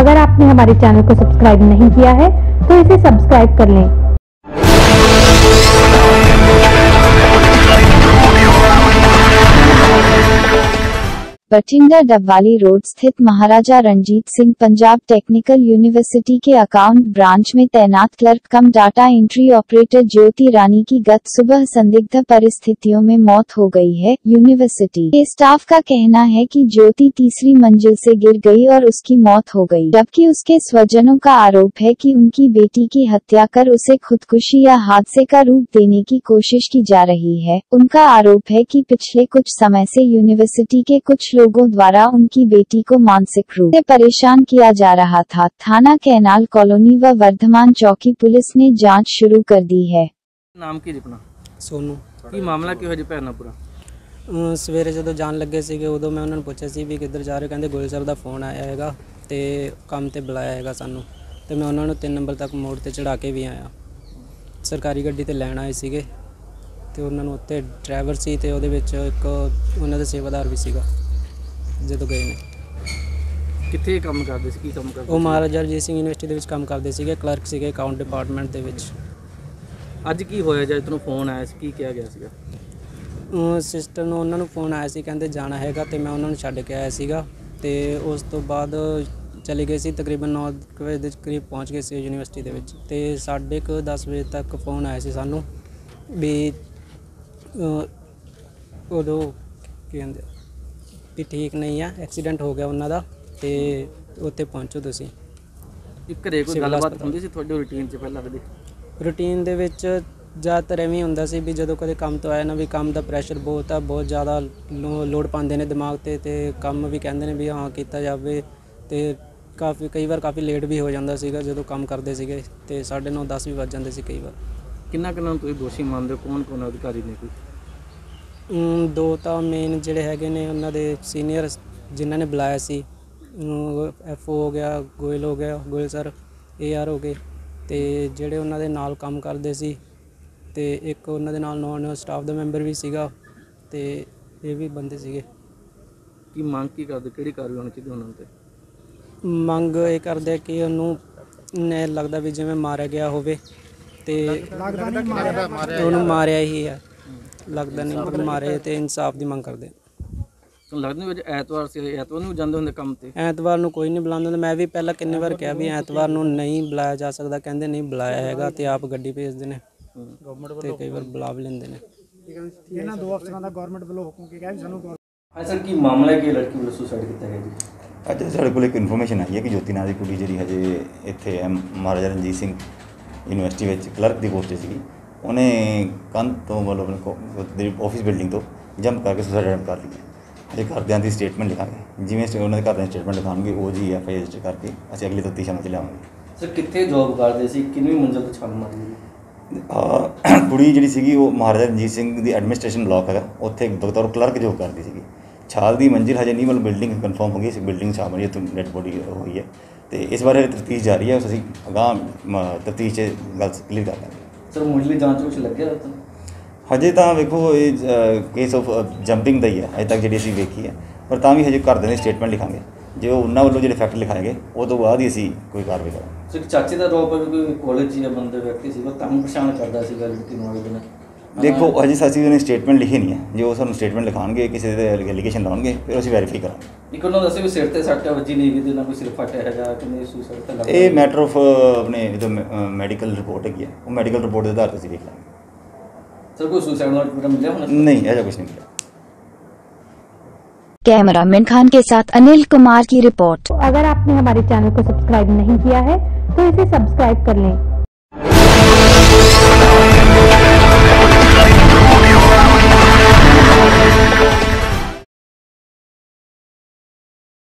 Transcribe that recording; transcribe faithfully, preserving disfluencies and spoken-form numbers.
अगर आपने हमारे चैनल को सब्सक्राइब नहीं किया है तो इसे सब्सक्राइब कर लें। बठिंडा डबवाली रोड स्थित महाराजा रणजीत सिंह पंजाब टेक्निकल यूनिवर्सिटी के अकाउंट ब्रांच में तैनात clerk cum data entry operator Jyoti Rani की गत सुबह संदिग्ध परिस्थितियों में मौत हो गई है। यूनिवर्सिटी के स्टाफ का कहना है कि ज्योति तीसरी मंजिल से गिर गई और उसकी मौत हो गई, जबकि उसके स्वजनों का आरोप है कि उनकी बेटी की हत्या कर उसे खुदकुशी या हादसे का रूप देने की कोशिश की जा रही है। उनका आरोप है कि पिछले कुछ समय से यूनिवर्सिटी के कुछ लोगों द्वारा उनकी बेटी को मानसिक रूप से परेशान किया जा रहा था। थाना कैनाल कॉलोनी व वर्धमान चौकी पुलिस ने जांच शुरू कर दी है। नाम की जिपना सोनू की मामला की होया जी भैन पूरा सवेरे जो जान लगे सीगे उदों मैं उन्होंने पूछा सी भी किधर जा रहे, कहते गोयल सर का फोन आया है तो काम ते बुलाया है सानू, तो मैं उन्होंने तीन नंबर तक मोड़ ते चढ़ा के भी आया। सरकारी गड्डी ते लैन आए सीगे ते उन्होंने उत्ते ड्राइवर सी ते उहदे विच एक उन्हों दे सेवादार भी सीगा। ਜਦੋਂ ਗਏ ਨੇ ਕਿੱਥੇ ਕੰਮ ਕਰਦੇ ਸੀ, ਕੀ ਕੰਮ ਕਰਦੇ ਉਹ ਮਹਾਰਾਜਾ ਰਣਜੀਤ ਸਿੰਘ ਯੂਨੀਵਰਸਿਟੀ ਦੇ ਵਿੱਚ ਕੰਮ ਕਰਦੇ ਸੀਗੇ, ਕਲਰਕ ਸੀਗੇ ਅਕਾਊਂਟ ਡਿਪਾਰਟਮੈਂਟ ਦੇ ਵਿੱਚ। ਅੱਜ ਕੀ ਹੋਇਆ ਜਦ ਤੁਹਾਨੂੰ ਫੋਨ ਆਇਆ ਸੀ, ਕੀ ਕਿਹਾ ਗਿਆ ਸੀਗਾ? ਸਿਸਟਰ ਨੂੰ ਉਹਨਾਂ ਨੂੰ ਫੋਨ ਆਇਆ ਸੀ, ਕਹਿੰਦੇ ਜਾਣਾ ਹੈਗਾ ਤੇ ਮੈਂ ਉਹਨਾਂ ਨੂੰ ਛੱਡ ਕੇ ਆਇਆ ਸੀਗਾ ਤੇ ਉਸ ਤੋਂ ਬਾਅਦ ਚਲੇ ਗਏ ਸੀ। ਤਕਰੀਬਨ ਨੌ ਵਜੇ ਦੇ ਕਰੀਬ ਪਹੁੰਚ ਗਏ ਸੀ ਯੂਨੀਵਰਸਿਟੀ ਦੇ ਵਿੱਚ ਤੇ ਸਾਢੇ ਕੁ ਦਸ ਵਜੇ ਤੱਕ ਫੋਨ ਆਇਆ ਸੀ ਸਾਨੂੰ ਵੀ ਉਦੋਂ ਕੀ ਕਹਿੰਦੇ ਵੀ ਠੀਕ ਨਹੀਂ ਆ, ਐਕਸੀਡੈਂਟ ਹੋ ਗਿਆ ਉਹਨਾਂ ਦਾ ਤੇ ਉੱਥੇ ਪਹੁੰਚੋ ਤੁਸੀਂ। ਇੱਕ ਘਰੇ ਕੋਈ ਗੱਲਬਾਤ ਹੁੰਦੀ ਸੀ ਤੁਹਾਡੇ ਰੂਟੀਨ 'ਚ ਪਹਿਲਾਂ ਕਦੇ? ਰੂਟੀਨ ਦੇ ਵਿੱਚ ਜ਼ਿਆਦਾਤਰ ਐਵੇਂ ਹੁੰਦਾ ਸੀ ਵੀ ਜਦੋਂ ਕਦੇ ਕੰਮ ਤੋਂ ਆਇਆ ਨਾ ਵੀ ਕੰਮ ਦਾ ਪ੍ਰੈਸ਼ਰ ਬਹੁਤ ਆ, ਬਹੁਤ ਜ਼ਿਆਦਾ ਲੋਡ ਪਾਉਂਦੇ ਨੇ ਦਿਮਾਗ 'ਤੇ ਤੇ ਕੰਮ ਵੀ ਕਹਿੰਦੇ ਨੇ ਵੀ ਹਾਂ ਕੀਤਾ ਜਾਵੇ ਤੇ ਕਾਫੀ ਕਈ ਵਾਰ ਕਾਫੀ ਲੇਟ ਵੀ ਹੋ ਜਾਂਦਾ ਸੀਗਾ ਜਦੋਂ ਕੰਮ ਕਰਦੇ ਸੀਗੇ ਤੇ ਸਾਢੇ ਨੌ ਦਸ ਵੀ ਵੱਜ ਜਾਂਦੇ ਸੀ ਕਈ ਵਾਰ। ਕਿੰਨਾ ਕਿੰਨਾ ਤੁਸੀਂ ਦੋਸ਼ੀ ਮੰਨਦੇ ਹੋ, ਕੌਣ ਕੌਣ ਅਧਿਕਾਰੀ ਨੇ? ਕੋਈ ਦੋ ਤਾਂ ਮੇਨ ਜਿਹੜੇ ਹੈਗੇ ਨੇ ਉਹਨਾਂ ਦੇ ਸੀਨੀਅਰ ਜਿਨ੍ਹਾਂ ਨੇ ਬੁਲਾਇਆ ਸੀ, ਐਫ ਓ ਹੋ ਗਿਆ, ਗੋਇਲ ਹੋ ਗਿਆ, ਗੋਇਲ ਸਰ, ਏ ਆਰ ਹੋ ਗਏ ਤੇ ਜਿਹੜੇ ਉਹਨਾਂ ਦੇ ਨਾਲ ਕੰਮ ਕਰਦੇ ਸੀ ਤੇ ਇੱਕ ਉਹਨਾਂ ਦੇ ਨਾਲ ਨੌਨ ਸਟਾਫ ਦਾ ਮੈਂਬਰ ਵੀ ਸੀਗਾ ਤੇ ਇਹ ਵੀ ਬੰਦੇ ਸੀਗੇ। ਕੀ ਮੰਗ ਕੀ ਕਰਦੇ, ਕਿਹੜੀ ਕਾਰਵਾਈ ਹੋਣੀ ਚਾਹੀਦੀ ਉਹਨਾਂ 'ਤੇ? ਮੰਗ ਇਹ ਕਰਦੇ ਕਿ ਉਹਨੂੰ ਨੇ ਲੱਗਦਾ ਵੀ ਜਿਵੇਂ ਮਾਰਿਆ ਗਿਆ ਹੋਵੇ ਤੇ ਉਹਨੂੰ ਮਾਰਿਆ ਹੀ ਹੈ, ਲੱਗਦਾ ਨਹੀਂ ਮਤਲਬ ਮਾਰੇ ਤੇ ਇਨਸਾਫ ਦੀ ਮੰਗ ਕਰਦੇ। ਲੱਗਦਾ ਵੀ ਐਤਵਾਰ ਸੀ, ਐਤਵਾਰ ਨੂੰ ਜਾਂਦੇ ਹੁੰਦੇ ਕੰਮ ਤੇ? ਐਤਵਾਰ ਨੂੰ ਕੋਈ ਨਹੀਂ ਬੁਲਾਉਂਦਾ ਹੁੰਦਾ। ਮੈਂ ਵੀ ਪਹਿਲਾਂ ਕਿੰਨੇ ਵਾਰ ਕਿਹਾ ਵੀ ਐਤਵਾਰ ਨੂੰ ਨਹੀਂ ਬੁਲਾਇਆ ਜਾ ਸਕਦਾ, ਕਹਿੰਦੇ ਨਹੀਂ ਬੁਲਾਇਆ ਹੈਗਾ ਤੇ ਆਪ ਗੱਡੀ ਭੇਜਦੇ ਨੇ ਤੇ ਕਈ ਵਾਰ ਬੁਲਾ ਵੀ ਲੈਂਦੇ ਨੇ। ਇਹਨਾਂ ਦੋ ਅਫਸਰਾਂ ਦਾ ਗਵਰਨਮੈਂਟ ਵੱਲੋਂ ਹੁਕਮ ਕਿ ਕਹਿੰਦੇ ਸਾਨੂੰ। ਹਾਂ ਸਰ, ਕੀ ਮਾਮਲਾ ਹੈ ਕਿ ਲੜਕੀ ਵੱਲੋਂ ਸੁਸਾਈਡ ਕੀਤਾ ਗਿਆ ਜੀ? ਅੱਜ ਸਾਡੇ ਕੋਲ ਇੱਕ ਇਨਫੋਰਮੇਸ਼ਨ ਆਈ ਹੈ ਕਿ ਜੋਤੀ ਨਾਂ ਦੀ ਕੁੜੀ ਜਿਹੜੀ ਹਜੇ ਇੱਥੇ ਮਹਾਰਾਜਾ ਰਣਜੀਤ ਸਿੰਘ ਯੂਨੀਵਰਸਿਟੀ ਵਿੱਚ ਕਲਰਕ ਦੀ ਪੋਸਟ 'ਤੇ ਸੀਗੀ, ਉਹਨੇ ਕੰਧ ਤੋਂ ਮਤਲਬ ਆਪਣੇ ਆਫਿਸ ਬਿਲਡਿੰਗ ਤੋਂ ਜੰਪ ਕਰਕੇ ਸੁਸਾਈਡ ਅਟੈਂਪਟ ਕਰ ਲਈ। ਅਜੇ ਘਰਦਿਆਂ ਦੀ ਸਟੇਟਮੈਂਟ ਲਿਖਾਂਗੇ, ਜਿਵੇਂ ਉਹਨਾਂ ਦੇ ਘਰਦਿਆਂ ਦੀ ਸਟੇਟਮੈਂਟ ਲਿਖਾਉਣਗੇ ਉਹ ਜੀ ਐਫ ਆਈ ਰਜਿਸਟਰ ਕਰਕੇ ਅਸੀਂ ਅਗਲੀ ਤਫਤੀਸ਼ ਅਮਲ 'ਚ ਲਿਆਵਾਂਗੇ। ਸਰ ਕਿੱਥੇ ਜੋਬ ਕਰਦੇ ਸੀ, ਕਿੰਨੀ ਮੰਜ਼ਿਲ ਤੋਂ ਛਾਲ ਮਾਰੀ? ਕੁੜੀ ਜਿਹੜੀ ਸੀਗੀ ਉਹ ਮਹਾਰਾਜਾ ਰਣਜੀਤ ਸਿੰਘ ਦੀ ਐਡਮਿਨਿਸਟ੍ਰੇਸ਼ਨ ਬਲਾਕ ਹੈਗਾ, ਉੱਥੇ ਬਤੌਰ ਕਲਰਕ ਜੋਬ ਕਰਦੀ ਸੀਗੀ। ਛਾਲ ਦੀ ਮੰਜ਼ਿਲ ਹਜੇ ਨਹੀਂ, ਮਤਲਬ ਬਿਲਡਿੰਗ ਕਨਫਰਮ ਹੋ ਗਈ ਸੀ, ਬਿਲਡਿੰਗ ਛਾਲ ਮਾਰੀ ਉੱਥੇ ਡੈਡ ਬੋਡੀ ਹੋਈ ਹੈ ਤੇ ਇਸ ਬਾਰੇ ਤਫਤੀਸ਼ ਜਾਰੀ ਹੈ। ਅਸੀਂ ਅਗਾਂਹ ਤਫਤੀਸ਼ 'ਚ ਗੱਲ ਕਲੀਅਰ ਕਰ ਦਾਂਗੇ। ਸਰ ਮੁੱਢਲੀ ਜਾਂਚ ਵਿੱਚ ਲੱਗਿਆ ਹਜੇ ਤਾਂ ਵੇਖੋ ਇਹ ਕੇਸ ਆਫ ਜੰਪਿੰਗ ਦਾ ਹੀ ਹੈ ਅਜੇ ਤੱਕ ਜਿਹੜੀ ਅਸੀਂ ਵੇਖੀ ਹੈ, ਪਰ ਤਾਂ ਵੀ ਹਜੇ ਘਰਦਿਆਂ ਦੀ ਸਟੇਟਮੈਂਟ ਲਿਖਾਂਗੇ। ਜੇ ਉਹਨਾਂ ਵੱਲੋਂ ਜਿਹੜੇ ਫੈਕਟ ਲਿਖਾਏਗੇ ਉਹ ਤੋਂ ਬਾਅਦ ਹੀ ਅਸੀਂ ਕੋਈ ਕਾਰਵਾਈ ਕਰਾਂਗੇ। ਸਰ ਚਾਚੇ ਦਾ ਰੋਪ ਹੈ ਵੀ ਕੋਈ ਕਾਲਜ ਜਾਂ ਬੰਦੇ ਵਿਅਕਤੀ ਸੀ ਉਹ ਤੰਗ ਪਛਾਣ ਕਰਦਾ ਸੀਗਾ ਲੜਕੀ ਨੂੰ ਆਏ ਦਿਨ? ਦੇਖੋ ਹਜੇ ਅਸੀਂ ਉਹਨੇ ਸਟੇਟਮੈਂਟ ਲਿਖੀ ਨਹੀਂ ਹੈ, ਜੇ ਉਹ ਸਾਨੂੰ ਸਟੇਟਮੈਂਟ ਲਿਖਾਉਣਗੇ ਕਿਸੇ ਦੇ ਐਲੀਗੇਸ਼ਨ ਲਾਉਣਗੇ ਫਿਰ ਅਸੀਂ ਵੈਰੀਫਾਈ ਕਰਾਂਗੇ। ਇੱਕ ਉਹਨਾਂ ਦੱਸਿਆ ਵੀ ਸਿਰ 'ਤੇ ਸੱਟ ਵੱਜੀ ਨਹੀਂ ਗਈ, ਨਾ ਕੋਈ ਸਿਰ ਫਟਿਆ ਹੈਗਾ, ਕਿੰਨੇ ਸੁਸਾਈਡ ਤਾਂ ਲੱਗਦਾ। ਇਹ ਮੈਟਰ ਆਫ ਆਪਣੇ ਜੋ ਮੈਡੀਕਲ ਰਿਪੋਰਟ ਹੈਗੀ ਹੈ ਉਹ ਮੈਡੀਕਲ ਰਿਪੋਰਟ ਦੇ ਆਧਾਰ 'ਤੇ ਅਸੀਂ ਦੇਖ ਲਾਂਗੇ। ਸਰ ਕੋਈ सुसाइड नोट मिला होना? नहीं, ऐसा कुछ नहीं मिला। कैमरामैन खान के साथ अनिल कुमार की रिपोर्ट। अगर आपने हमारे चैनल को सब्सक्राइब नहीं किया है तो इसे सब्सक्राइब कर लें।